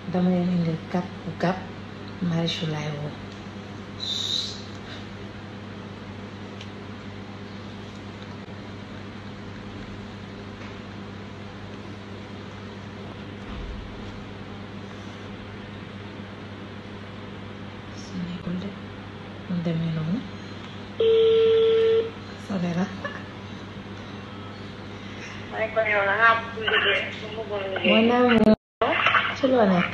dama leen indil kap bu kap Marichou laay woo. su nekkul de mu demee noonu sole la mooy naa mu ci loo nekk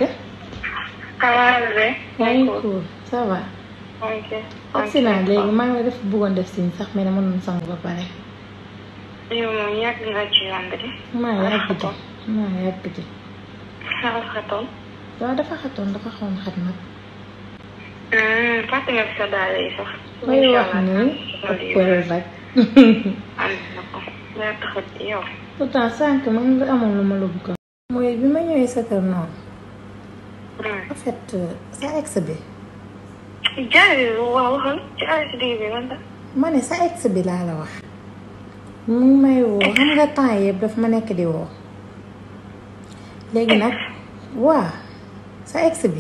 yaa ngi cool ça va accident léegi maa ngi def bëggoon def signe sax mais dama doon sangu ba pare yow moom yàgg nga ci yoon bi de. maa yàgg ci xatoon. waaw dafa xatoon dafa xawoon xat nag fàtte nga fi sa daal yi sax. may wax nii ëppal rek na ko yaa taxat yow. pourtant sànq man nga amoon lu ma la bëgg mooy bi ma ñëwee sa kër noonu en fait sa ex bi jaay waaw waxal ci ASD bi man da. ma ne sa ex bi laa la wax mu ngi may woo xam nga temps yëpp daf ma nekk di woo léegi nag waa sa ex bi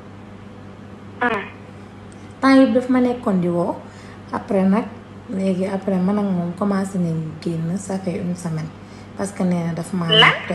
temps yëpp daf ma nekkoon di woo après nag léegi après man ak moom commencé nañ génn ça fait une semaine parce que nee na daf maa natt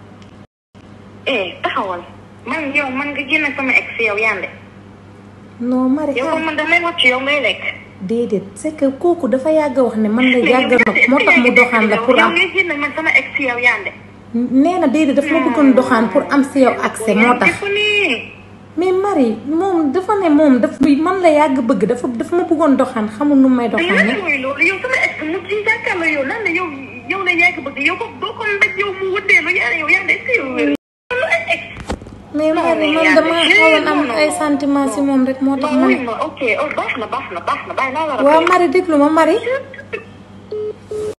taxawal man yow man nga génn sama ex yow yande non Marie yow man damay wàcc yow ngay lekk déedéet c'est que kooku dafa yàgg wax ne man la yàgg na moo tax mu doxaan la pour am yow ngay génn man sama ex yow yande nee na déedéet daf ma bëggoon doxaan pour am si yow accès moo tax mais Marie moom dafa ne moom daf man la yàgg bëgg dafa ma bëggoon doxaan xamul nu may doxaane loolu yow sama ex mu ci jàkkaarloo yow lan la yow la yàgg bëgg yow ko doo ko mbéj yow mu wëndeelu yow yande est-ce que yow mais Marie man dama xawoon am ay sentiment si moom rek moo tax ma ne ok baax na bàyyi naa la waaw Marie déglu ma Marie